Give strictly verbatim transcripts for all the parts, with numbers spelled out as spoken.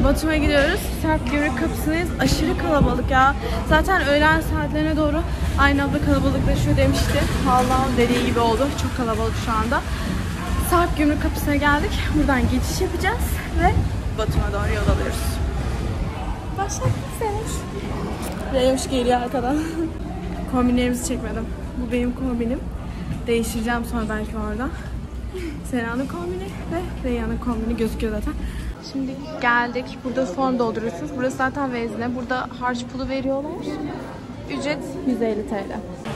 Batum'a gidiyoruz. Sarp Gümrük Kapısı'ndayız. Aşırı kalabalık ya. Zaten öğlen saatlerine doğru aynı abla kalabalıklaşıyor demişti. Vallahi dediği gibi oldu. Çok kalabalık şu anda. Sarp Gümrük Kapısı'na geldik. Buradan geçiş yapacağız ve Batum'a doğru yol alıyoruz. Başladık Senuş. Reyhoş geliyor arkadan. Kombinlerimizi çekmedim. Bu benim kombinim. Değiştireceğim sonra belki orada. Sena'nın kombini ve Reyhan'ın kombini gözüküyor zaten. Şimdi geldik. Burada form dolduruyorsunuz. Burası zaten vezne. Burada harç pulu veriyorlar. Ücret yüz elli TL.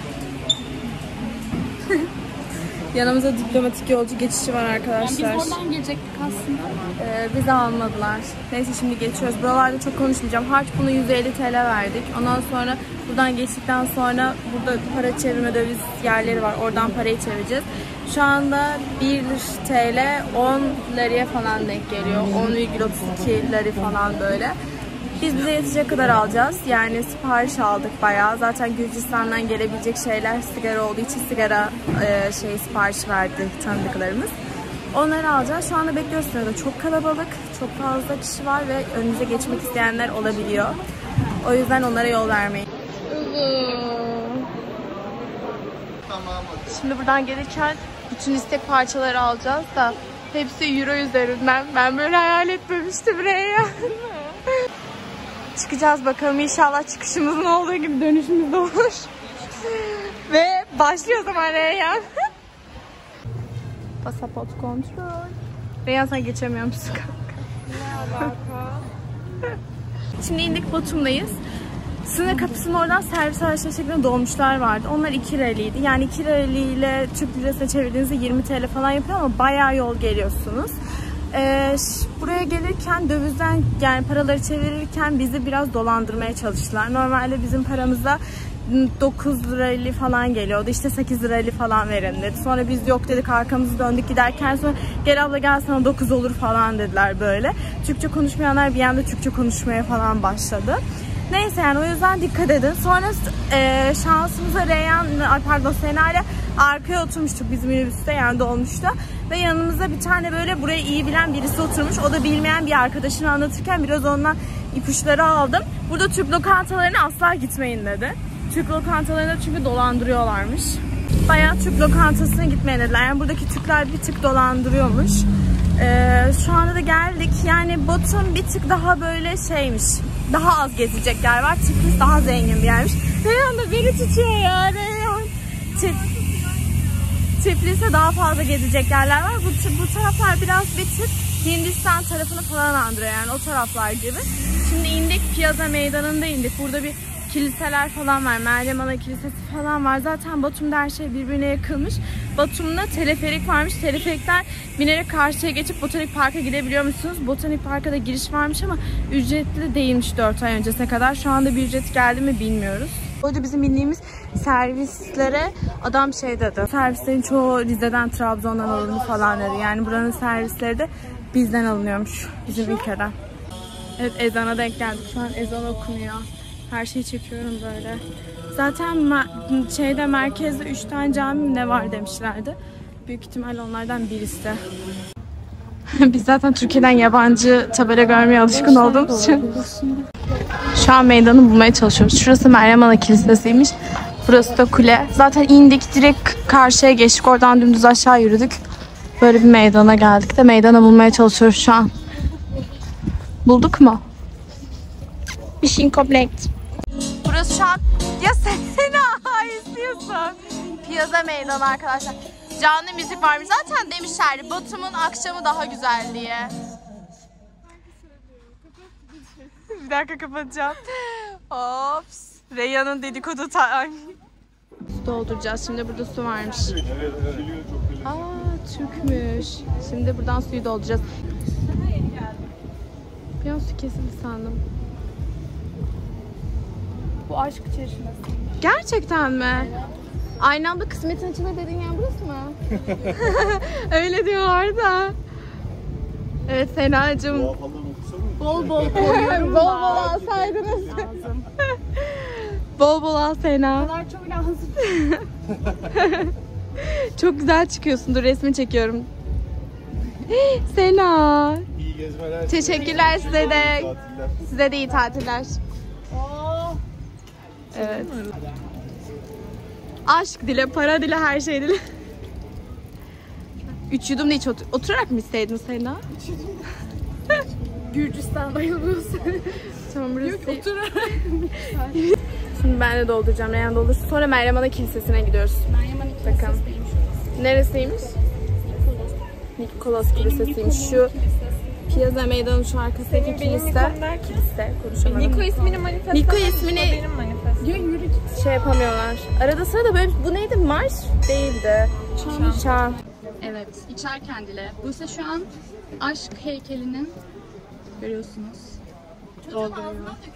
Yanımızda diplomatik yolcu geçişi var arkadaşlar. Yani biz oradan gelecektik aslında. Ee, bizi almadılar. Neyse şimdi geçiyoruz. Buralarda çok konuşmayacağım. Harç pulu yüz elli TL verdik. Ondan sonra buradan geçtikten sonra burada para çevirme döviz yerleri var. Oradan parayı çevireceğiz. Şu anda bir T L on liraya falan denk geliyor. on virgül otuz iki lira falan böyle. Biz bize yetecek kadar alacağız. Yani sipariş aldık bayağı. Zaten Gürcistan'dan gelebilecek şeyler sigara olduğu için sigara e, şey sipariş verdi tanıdıklarımız. Onları alacağız. Şu anda bekliyoruz sırada. Çok kalabalık, çok fazla kişi var ve önümüze geçmek isteyenler olabiliyor. O yüzden onlara yol vermeyin. Şimdi buradan gelirken bütün istek parçaları alacağız da hepsi euro üzerinden. Ben böyle hayal etmemiştim buraya. Çıkacağız bakalım, inşallah çıkışımızın olduğu gibi dönüşümüz de olur. Ve başlıyor o zaman Reyhan. Pasaport kontrol. Reyhan sen geçemiyor musun kanka? Şimdi indik, Batum'dayız. Sınır kapısının oradan servis araçları şeklinde dolmuşlar vardı. Onlar iki liraydı. Yani iki lirayla Türk lirasına çevirdiğinizde yirmi TL falan yapıyor ama bayağı yol geliyorsunuz. Ee, buraya gelirken dövizden yani paraları çevirirken bizi biraz dolandırmaya çalıştılar. Normalde bizim paramıza dokuz lira elli falan geliyordu. İşte sekiz lira elli falan verin dedi. Sonra biz yok dedik, arkamızı döndük giderken sonra gel abla gel sana dokuz olur falan dediler böyle. Türkçe konuşmayanlar bir anda Türkçe konuşmaya falan başladı. Neyse yani o yüzden dikkat edin. Sonra e, şansımıza Reyhan, pardon Sena ile arkaya oturmuştuk biz minibüste, yani dolmuşta. Ve yanımızda bir tane böyle burayı iyi bilen birisi oturmuş. O da bilmeyen bir arkadaşını anlatırken biraz ondan ipuçları aldım. Burada Türk lokantalarına asla gitmeyin dedi. Türk lokantalarında çünkü dolandırıyorlarmış. Bayağı Türk lokantasına gitmeyin dediler. Yani buradaki Türkler bir tık dolandırıyormuş. Ee, şu anda da geldik. Yani Batum bir tık daha böyle şeymiş. Daha az gezecek yer var. Tiflis daha zengin bir yermiş. Reyhan da beni tutuyor ya Reyhan. Tif Tiflis'te daha fazla gezecek yerler var. Bu, bu taraflar biraz bir tık Hindistan tarafını falan andırıyor, yani o taraflar gibi. Şimdi indik, Piazza Meydanı'nda indik. Burada bir kiliseler falan var. Meryem Ana Kilisesi falan var. Zaten Batum'da her şey birbirine yakılmış. Batum'da teleferik varmış. Teleferikten binerek karşıya geçip Botanik Park'a gidebiliyormuşsunuz. Botanik Park'a da giriş varmış ama ücretli değilmiş dört ay öncesine kadar. Şu anda bir ücret geldi mi bilmiyoruz. Orada bizim bindiğimiz servislere adam şey dedi. Servislerin çoğu Rize'den, Trabzon'dan alındı falan dedi. Yani buranın servisleri de bizden alınıyormuş. Bizim ülkeden. Evet, ezana denk geldik. Şu an ezan okunuyor. Her şeyi çekiyorum böyle. Zaten şeyde merkezde üç tane cami ne var demişlerdi. Büyük ihtimal onlardan birisi de. Biz zaten Türkiye'den yabancı tabela görmeye alışkın olduğumuz için şu an meydanı bulmaya çalışıyoruz. Şurası Meryem Ana Kilisesi'ymiş. Burası da kule. Zaten indik, direkt karşıya geçtik. Oradan dümdüz aşağı yürüdük. Böyle bir meydana geldik de meydanı bulmaya çalışıyoruz şu an. Bulduk mu? Mission complete. Burası şu an ya Sena istiyorsun. Piazza Meydanı arkadaşlar. Canlı müzik varmış. Zaten demişlerdi Batum'un akşamı daha güzel diye. Bir dakika kapatacağım. Ops. Reyhan'ın dedikodu time. Su dolduracağız. Şimdi burada su varmış. Aa, Türkmüş. Şimdi buradan suyu dolduracağız. Bir an su kesildi sandım. Bu aşk çeşmesi. Gerçekten mi? Aynı anda kısmetin içine dediğin yer burası mı? Öyle diyorlar da. Evet Sena'cığım. Bol bol koyuyorum. Bol bol alsaydınız. Bol bol al Sena. Bunlar çok lazım. Çok güzel çıkıyorsun. Dur resmi çekiyorum. Sena. gezmeler. Teşekkürler size de. Tatiller. Size de iyi tatiller. Evet. Aşk dile, para dile, her şey dile. Üç yudum da hiç otur oturarak mı isteydin Sena? Gürcistan bayılıyorsun. Tamam burası. Yok oturarak. Şimdi ben de dolduracağım. Reyhan doldursun. Sonra Meryem Ana Kilisesi'ne gidiyoruz. Meryem Ana Kilisesi'ymiş. Neresiymiş? Nikolos Kilisesi'ymiş. Şu Piazza Meydanı'nın şu arkasındaki kilise. Kilise konuşamadım. Niko ismini manifest. Niko ismini benim manifest. Diyor yürü git. şey yapamıyorlar. Arada sırada böyle bu neydi? Marş değildi. Çan. Çan. Evet, içerken dile. Bu ise şu an aşk heykelinin görüyorsunuz. Dolduruyor.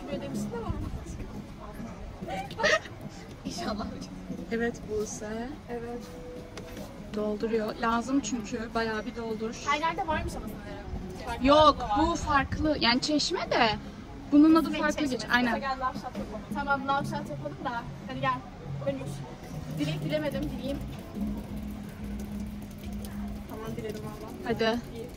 İnşallah. Evet Buse. Evet. Dolduruyor. Lazım çünkü. Bayağı bir doldur. Her yerde varmış ama sanırım. Yok, bu farklı. Yani çeşme de. Bunun adı farklı geç. Aynen. Gel love shot yapalım. Tamam love shot yapalım da. Hadi gel. Dönüş. Dilek dilemedim. Dileyim. Tamam diledim valla. Hadi.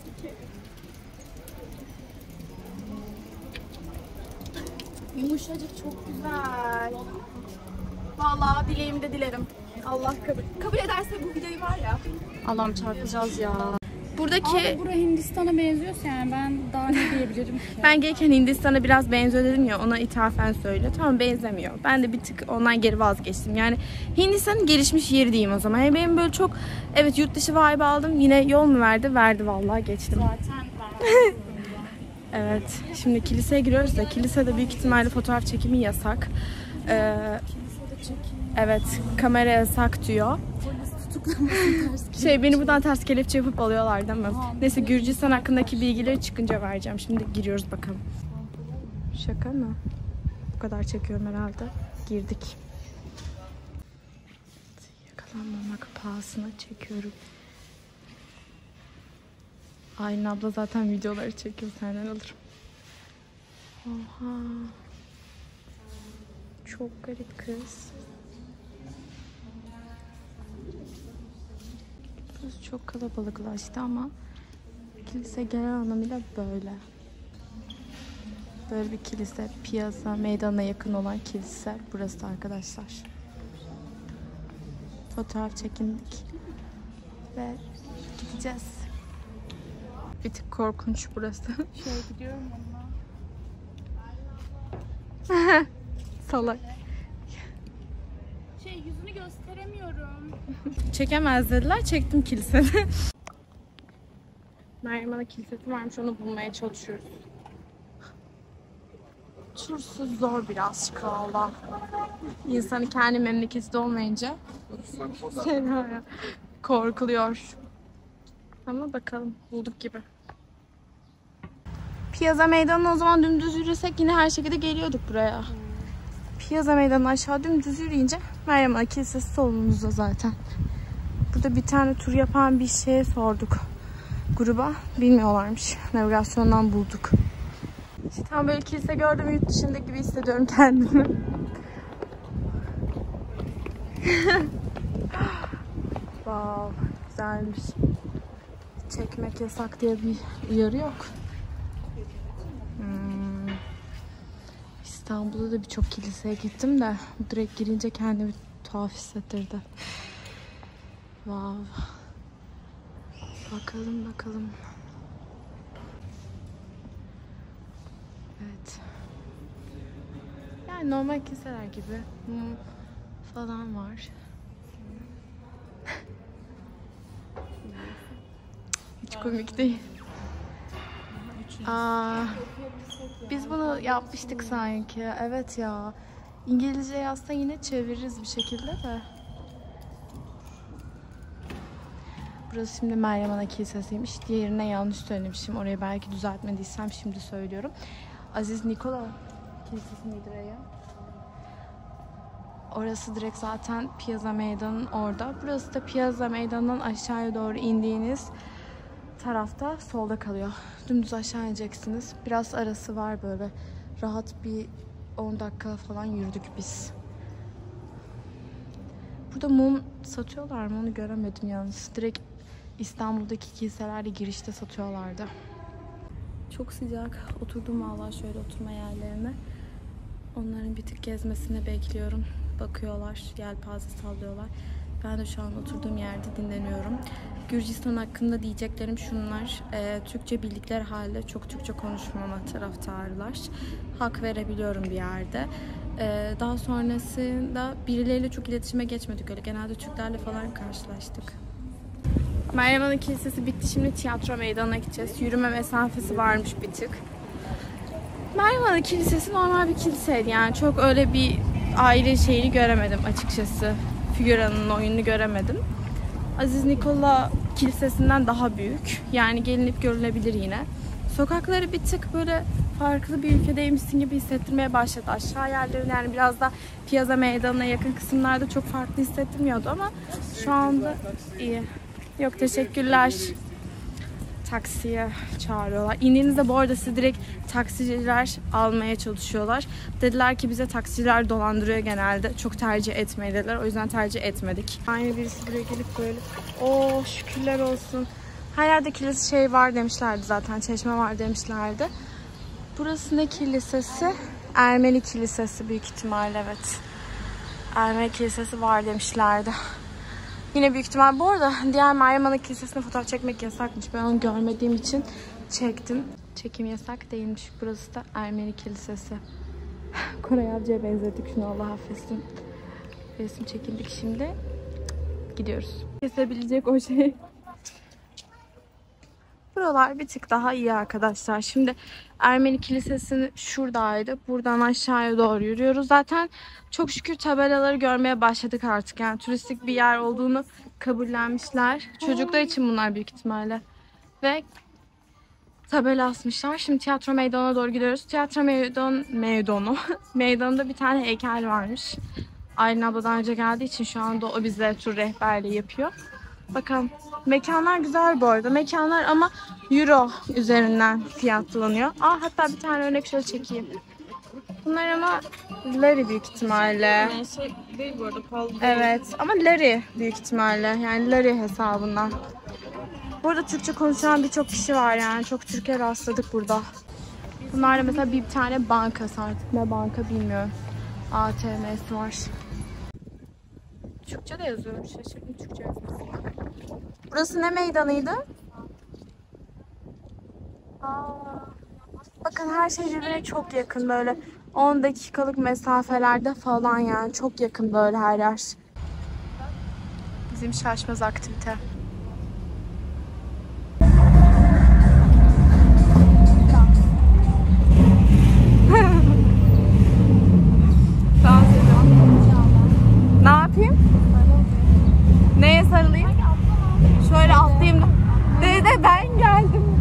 Yumuşacık çok güzel. Vallahi dileğimi de dilerim. Allah kabul. Kabul ederse bu videoyu var ya. Allah'ım çarpacağız ya. Buradaki Abi bura Hindistan'a benziyorsa yani ben daha ne diyebilirim ki? ben gelirken Hindistan'a biraz benziyor dedim ya, ona ithafen söyle. Tamam benzemiyor. Ben de bir tık ondan geri vazgeçtim. Yani Hindistan'ın gelişmiş yeri diyeyim o zaman. Yani benim böyle çok evet yurt dışı vibe aldım. Yine yol mu verdi? Verdi vallahi geçtim. Zaten ben. Evet. Şimdi kiliseye giriyoruz da kilisede büyük ihtimalle fotoğraf çekimi yasak. Ee, evet, kamera yasak diyor. Şey beni buradan ters kelepçe yapıp alıyorlar değil mi? Neyse Gürcistan hakkındaki bilgileri çıkınca vereceğim. Şimdi giriyoruz bakalım. Şaka mı? Bu kadar çekiyorum herhalde. Girdik. Yakalanmamak pahasına çekiyorum. Aylin abla zaten videoları çekiyor. Senden alırım. Oha. Çok garip kız. Burası çok kalabalıklaştı ama kilise genel anlamıyla böyle. Böyle bir kilise. Piazza Meydanı'na yakın olan kilise. Burası arkadaşlar. Fotoğraf çekindik. Ve gideceğiz. Bir tık korkunç burası. Şey gidiyorum ama. Salak. Şey yüzünü gösteremiyorum. Çekemez dediler. Çektim kilisede. Meryem Ana Kilisesi varmış. Onu bulmaya çalışıyoruz. Şurası zor birazcık valla. İnsanın kendi memleketi olmayınca korkuluyor. Ama bakalım bulduk gibi. Piazza Meydanı'na o zaman dümdüz yürüsek yine her şekilde geliyorduk buraya. Piazza Meydanı'na aşağı dümdüz yürüyünce Meryem Ana Kilisesi solumuzda zaten. Burada bir tane tur yapan bir şeye sorduk gruba. Bilmiyorlarmış. Navigasyondan bulduk. İşte tam böyle kilise gördüm yurt dışında gibi hissediyorum kendimi. Wow, güzelmiş. Çekmek yasak diye bir uyarı yok. Hmm. İstanbul'da da birçok kiliseye gittim de direkt girince kendimi tuhaf hissettirdi. Wow. Bakalım bakalım. Evet. Yani normal kiliseler gibi mum falan var. Hiç komik değil. Aa, biz bunu yapmıştık sanki. Evet ya. İngilizce yazsa yine çeviririz bir şekilde de. Burası şimdi Meryem Ana Kilisesi'ymiş. Diğerine yanlış söylemişim. Orayı belki düzeltmediysem şimdi söylüyorum. Aziz Nikola Kilisesi miydi ya? Orası direkt zaten Piazza Meydanı'nın orada. Burası da Piazza Meydanı'ndan aşağıya doğru indiğiniz tarafta solda kalıyor. Dümdüz aşağı ineceksiniz. Biraz arası var böyle. Rahat bir on dakika falan yürüdük biz. Burada mum satıyorlar mı onu göremedim yalnız. Direkt İstanbul'daki kiliselerde girişte satıyorlardı. Çok sıcak. Oturdum vallahi şöyle oturma yerlerine. Onların bir tık gezmesini bekliyorum. Bakıyorlar, yelpaze sallıyorlar. Ben de şu an oturduğum yerde dinleniyorum. Gürcistan hakkında diyeceklerim şunlar. E, Türkçe bildikleri halde çok Türkçe konuşmama taraftarlar. Hak verebiliyorum bir yerde. E, daha sonrasında birileriyle çok iletişime geçmedik öyle. Genelde Türklerle falan karşılaştık. Meryem Ana Kilisesi bitti. Şimdi tiyatro meydanına gideceğiz. Yürüme mesafesi varmış bir tık. Meryem Ana Kilisesi normal bir kiliseydi. Yani çok öyle bir aile şeyini göremedim açıkçası. Figüranın oyununu göremedim. Aziz Nikola Kilisesi'nden daha büyük. Yani gelinip görülebilir yine. Sokakları bir tık böyle farklı bir ülkedeymişsin gibi hissettirmeye başladı. Aşağı yerlerin yani biraz da Piazza Meydanı'na yakın kısımlarda çok farklı hissettirmiyordu ama şu anda iyi. Yok teşekkürler. Taksiye çağırıyorlar. İndiğinizde bu arada sizi direkt taksiciler almaya çalışıyorlar. Dediler ki bize taksiciler dolandırıyor genelde. Çok tercih etmeyin dediler. O yüzden tercih etmedik. Aynı birisi buraya gelip böyle oh şükürler olsun. Her yerde kilise şey var demişlerdi zaten. Çeşme var demişlerdi. Burası ne kilisesi? Ermeni kilisesi büyük ihtimalle evet. Ermeni kilisesi var demişlerdi. Yine büyük ihtimal. Bu arada diğer Meryem Ana Kilisesi'ne fotoğraf çekmek yasakmış. Ben onu görmediğim için çektim. Çekim yasak değilmiş. Burası da Ermeni Kilisesi. Koray Avcı'ya benzettik. Şunu Allah affetsin. Resim çekildik şimdi. Gidiyoruz. Kesebilecek o şey. Buralar bir tık daha iyi arkadaşlar. Şimdi Ermeni Kilisesi şuradaydı. Buradan aşağıya doğru yürüyoruz. Zaten çok şükür tabelaları görmeye başladık artık. Yani turistik bir yer olduğunu kabullenmişler. Çocuklar için bunlar büyük ihtimalle. Ve tabela asmışlar. Şimdi tiyatro meydanına doğru gidiyoruz. Tiyatro meydan, meydanu. Meydanında bir tane heykel varmış. Aylin abla daha önce geldiği için şu anda o bize tur rehberliği yapıyor. Bakalım. Mekanlar güzel bu arada. Mekanlar ama euro üzerinden fiyatlanıyor. Aa, hatta bir tane örnek şöyle çekeyim. Bunlar ama lari büyük ihtimalle. Yani şey değil bu arada pahalı değil. Evet ama lari büyük ihtimalle. Yani lari hesabından. Burada Türkçe konuşan birçok kişi var yani. Çok Türkiye rastladık burada. Bunlar da mesela bir tane bankası artık. Ne banka bilmiyorum. A T M'si var. Türkçe de yazıyor. Şaşırdım Türkçe yazması. Burası ne meydanıydı? Aa, bakın her şey birbirine çok yakın böyle. on dakikalık mesafelerde falan yani. Çok yakın böyle her yer. Bizim şaşmaz aktivite. Ne yapayım? Neye sarılayım? Şöyle atlayayım. Dede ben geldim.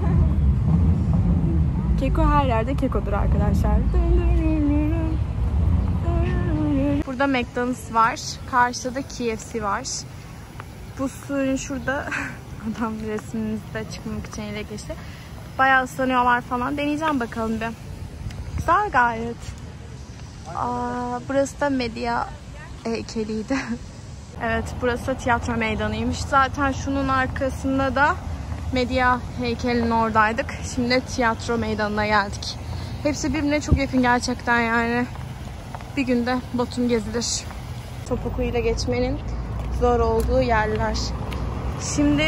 Keko her yerde kekodur arkadaşlar. Burada McDonald's var. Karşıda da K F C var. Bu suyun şurada adam resminizde çıkmak için ele geçti. Bayağı ıslanıyorlar falan. Deneyeceğim bakalım bir. Güzel gayet. Aa, burası da medya heykeliydi. Evet, burası da tiyatro meydanıymış. Zaten şunun arkasında da medya heykelinin oradaydık. Şimdi tiyatro meydanına geldik. Hepsi birbirine çok yakın gerçekten yani. Bir günde Batum gezilir. Topukuyla geçmenin zor olduğu yerler. Şimdi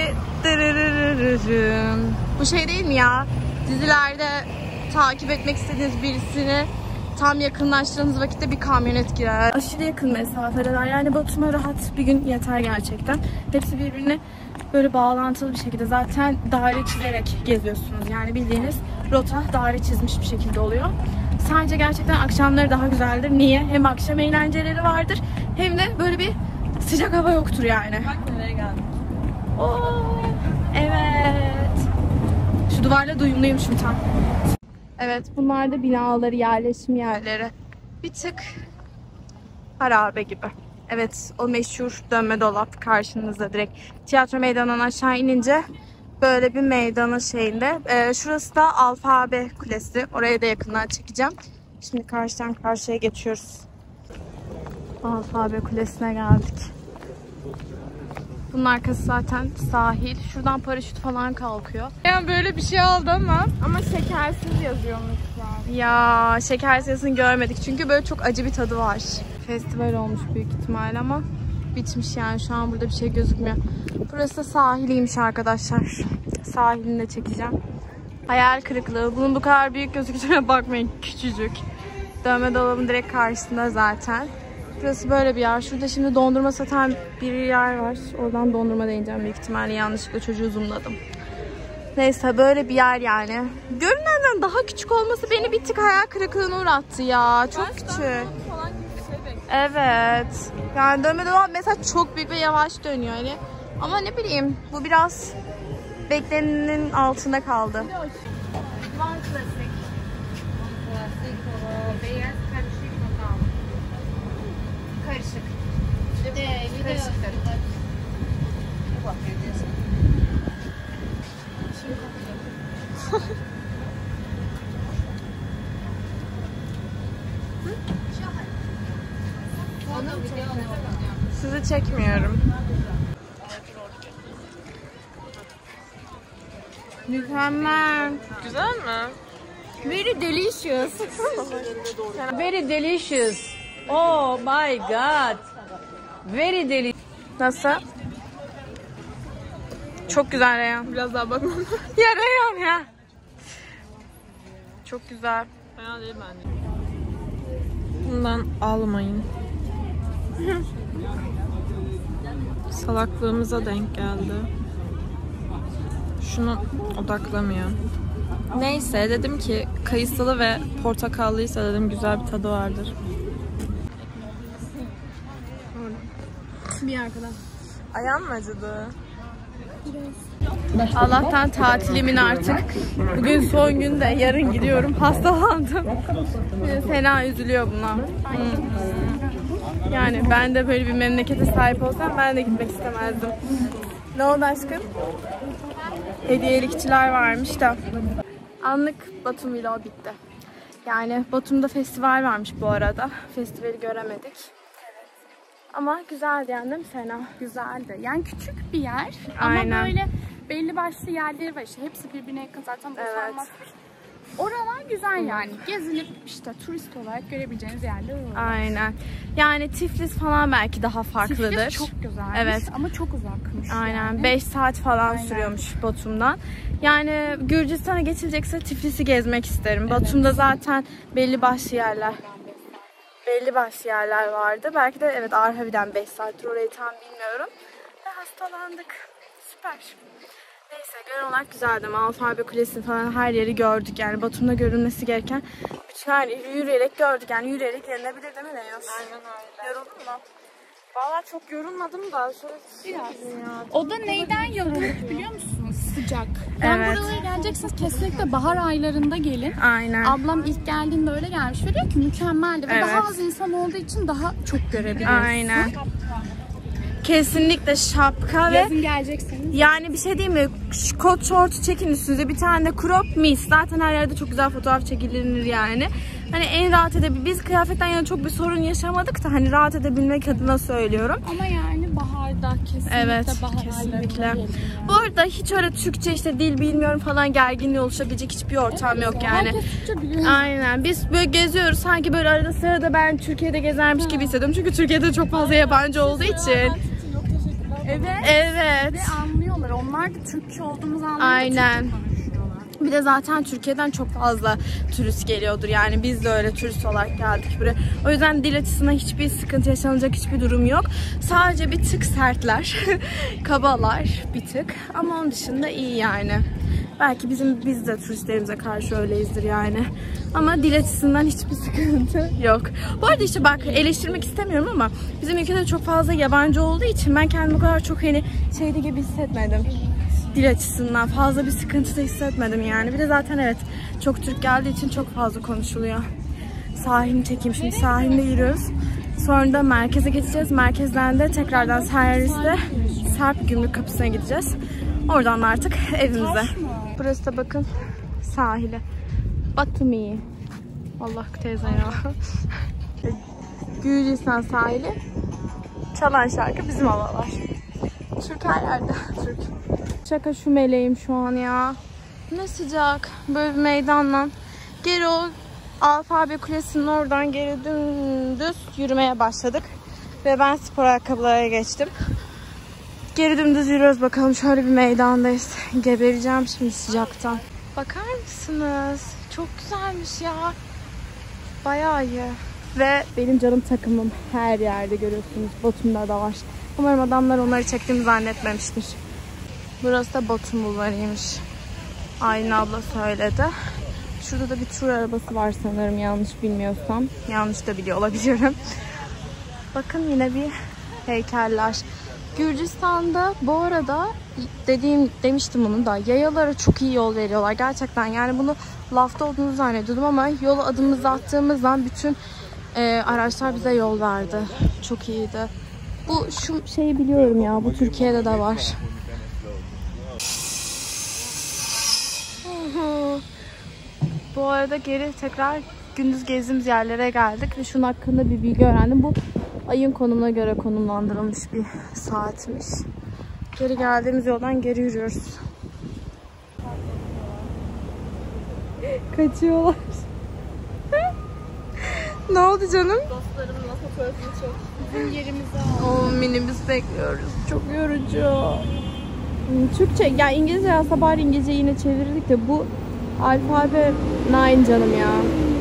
bu şey değil mi ya? Dizilerde takip etmek istediğiniz birisini tam yakınlaştığınız vakitte bir kamyonet girer. Aşırı yakın mesafeler. Yani Batum'a rahat bir gün yeter gerçekten. Hepsi birbirine böyle bağlantılı bir şekilde. Zaten daire çizerek geziyorsunuz. Yani bildiğiniz rota daire çizmiş bir şekilde oluyor. Sadece gerçekten akşamları daha güzeldir. Niye? Hem akşam eğlenceleri vardır hem de böyle bir sıcak hava yoktur yani. Bak nereye geldik. Oo, evet. Şu duvarla duyumluyum şu tam. Evet, bunlar da binaları, yerleşim yerleri. Bir tık harabe gibi. Evet, o meşhur dönme dolap karşınızda direkt. Tiyatro meydanından aşağı inince böyle bir meydanın şeyinde. Ee, şurası da Alfabe Kulesi. Oraya da yakından çekeceğim. Şimdi karşıdan karşıya geçiyoruz. Alfabe Kulesi'ne geldik. Bunun arkası zaten sahil. Şuradan paraşüt falan kalkıyor. Yani böyle bir şey aldı ama. Ama şekersiz yazıyormuşlar. Ya şekersiz yazısını görmedik. Çünkü böyle çok acı bir tadı var. Festival olmuş büyük ihtimal ama bitmiş yani. Şu an burada bir şey gözükmüyor. Burası da sahiliymiş arkadaşlar. Sahilini de çekeceğim. Hayal kırıklığı. Bunun bu kadar büyük gözükeceğine bakmayın. Küçücük. Dövme dolabın direkt karşısında zaten. Burası böyle bir yer. Şurada şimdi dondurma satan bir yer var. Oradan dondurma deneyeceğim büyük ihtimalle. Yanlışlıkla çocuğu zoomladım. Neyse böyle bir yer yani. Görünenden daha küçük olması beni bir tık hayal kırıklığına uğrattı ya. Çok küçük. Evet. Yani dönme dolap mesela çok büyük ve yavaş dönüyor hani. Ama ne bileyim bu biraz beklenenin altında kaldı. Karışık. Karışık. Sizi çekmiyorum. Mükemmel. Güzel mi? Very delicious. Very delicious. Oh my god. Very delicious. Nasıl? Çok güzel Reyhan. Biraz daha bakmam. Ya Reyhan ya. Çok güzel. Fena değil bence. Bundan almayın. Salaklığımıza denk geldi. Şunu odaklamıyor. Neyse dedim ki kayısılı ve portakallıysa dedim güzel bir tadı vardır. Bir arkadan. Ayağın mı acıdı? Allah'tan tatilimin artık. Bugün son gün de yarın gidiyorum. Hastalandım. Fena üzülüyor buna. Hmm. Yani ben de böyle bir memlekete sahip olsam ben de gitmek istemezdim. Ne oldu aşkım? Hediyelikçiler varmış da. Anlık Batum vlog bitti. Yani Batum'da festival varmış bu arada. Festivali göremedik. Ama güzeldi yani değil mi Sena? Güzeldi. Yani küçük bir yer Aynen. ama böyle belli başlı yerleri var işte. Hepsi birbirine yakın zaten. Evet. Oralar güzel yani. Gezilip işte turist olarak görebileceğiniz yerler oralar. Aynen. Yani Tiflis falan belki daha farklıdır. Tiflis çok güzelmiş Evet. ama çok uzakmış. Aynen. Yani. beş saat falan Aynen. sürüyormuş Batum'dan. Yani Gürcistan'a geçilecekse Tiflis'i gezmek isterim. Evet. Batum'da zaten belli başlı yerler. Belli başlı yerler vardı. Belki de evet Arhavi'den beş saattir, orayı tam bilmiyorum. Ve hastalandık. Süper. Neyse genel olarak güzeldi. Alfabe Kulesi'ni falan her yeri gördük. Yani Batum'da görülmesi gereken bütün her yeri yürüyerek gördük. Yani yürüyerek gelinebilir değil mi Leyos? Aynen öyle. Yoruldun mu? Valla çok yorulmadım da şöyle biraz. O da neyden yorulduk biliyor musunuz? Sıcak. Yani Evet. buralara geleceksiniz kesinlikle bahar aylarında gelin. Aynen. Ablam ilk geldiğinde öyle gelmiş ve diyor ki mükemmeldi. Ve Evet. daha az insan olduğu için daha çok görebiliyorsun. Aynen. Kesinlikle şapka ve Yazın gelecekseniz. yani bir şey diyeyim mi? Şu kot şortu çekin üstünüze. Bir tane de crop mis. Zaten her yerde çok güzel fotoğraf çekilir yani. Hani en rahat edebil. Biz kıyafetten yana çok bir sorun yaşamadık da hani rahat edebilmek adına söylüyorum. Ama yani baharda kesinlikle Evet, bahar kesinlikle. aylarında gelin. Bu arada hiç öyle Türkçe işte dil bilmiyorum falan gerginliği oluşabilecek hiçbir ortam yok yani. Herkes Türkçe biliyor. Aynen. Biz böyle geziyoruz. Sanki böyle arada sırada ben Türkiye'de gezermiş gibi hissediyorum. Çünkü Türkiye'de çok fazla yabancı olduğu için. Evet. Evet. Ve anlıyorlar. Onlar da Türkçe olduğumuzu anlıyor. Aynen. Türkçe konuşuyorlar. Bir de zaten Türkiye'den çok fazla turist geliyordur. Yani biz de öyle turist olarak geldik buraya. O yüzden dil açısından hiçbir sıkıntı yaşanacak hiçbir durum yok. Sadece bir tık sertler. Kabalar bir tık. Ama onun dışında iyi yani. Belki bizim biz de turistlerimize karşı öyleyizdir yani. Ama dil açısından hiçbir sıkıntı yok. Bu arada işte bak eleştirmek istemiyorum ama bizim ülkede çok fazla yabancı olduğu için ben kendimi o kadar çok hani şeyde gibi hissetmedim. Dil açısından fazla bir sıkıntı da hissetmedim yani. Bir de zaten evet çok Türk geldiği için çok fazla konuşuluyor. Sahilini çekeyim şimdi. Sahilde yürüyoruz. Sonra da merkeze geçeceğiz. Merkezden de tekrardan servisle Sarp Gümrük Kapısı'na gideceğiz. Oradan da artık evimize. Burası da bakın sahili. Batumi. Allah teyze ya. Gürcistan sahili. Çalan şarkı bizim havalar. Türk her yerde. Türk. Şaka şu meleğim şu an ya. Ne sıcak. Böyle bir meydanla. Geri o Alfabe Kulesi'nin oradan geri dümdüz yürümeye başladık. Ve ben spor ayakkabılara geçtim. Geri dümdüz yürüyoruz bakalım. Şöyle bir meydandayız. Gebereceğim şimdi sıcaktan. Bakar mısınız? Çok güzelmiş ya. Bayağı iyi. Ve benim canım takımım her yerde görüyorsunuz. Batum'da da var. Umarım adamlar onları çektiğimi zannetmemiştir. Burası da Batum Bulvarı'ymış. Aylin abla söyledi. Şurada da bir tur arabası var sanırım, yanlış bilmiyorsam. Yanlış da biliyor olabilirim. Bakın yine bir heykeller. Gürcistan'da bu arada dediğim demiştim bunu da, yayalara çok iyi yol veriyorlar gerçekten. Yani bunu lafta olduğunu zannediyordum ama yola adımımızı attığımızdan bütün e, araçlar bize yol verdi. Çok iyiydi. Bu şu şeyi biliyorum ya, bu Türkiye'de de var. Bu arada geri tekrar gündüz gezdiğimiz yerlere geldik ve şunun hakkında bir bilgi öğrendim. Bu ayın konumuna göre konumlandırılmış bir saatmiş. Geri geldiğimiz yoldan geri yürüyoruz. Kaçıyorlar. Ne oldu canım? Dostlarımla fotoğrafını çek. Bizim yerimize al. O minibüs bekliyoruz. Çok yorucu. Türkçe, ya İngilizce yazsa bari İngilizce yine çevirirdik de bu alfabe nine canım ya.